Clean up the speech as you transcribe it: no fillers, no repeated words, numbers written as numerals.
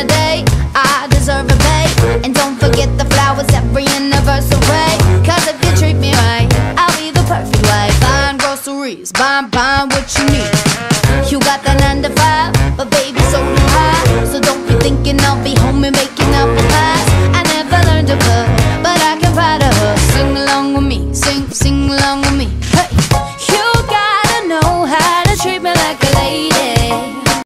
a day, I deserve a babe. And don't forget the flowers every anniversary, 'cause if you treat me right, I'll be the perfect wife. Buying groceries, buying